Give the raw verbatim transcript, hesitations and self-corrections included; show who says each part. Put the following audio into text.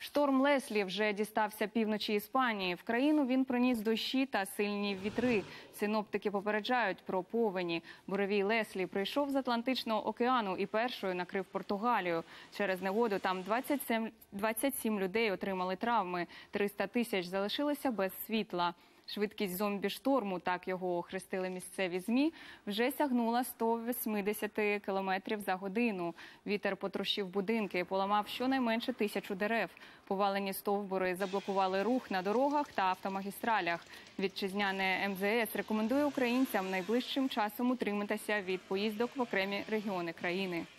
Speaker 1: Шторм Леслі вже дістався півночі Іспанії. В країну він приніс дощі та сильні вітри. Синоптики попереджають про повені. Буревій Леслі прийшов з Атлантичного океану і першою накрив Португалію. Через негоду там двадцять сім людей отримали травми, триста тисяч залишилися без світла. Швидкість зомбі-шторму, так його охрестили місцеві ЗМІ, вже сягнула сто вісімдесят кілометрів за годину. Вітер потрощив будинки, поламав щонайменше тисячу дерев. Повалені стовбури заблокували рух на дорогах та автомагістралях. Вітчизняне ем зе ес рекомендує українцям найближчим часом утриматися від поїздок в окремі регіони країни.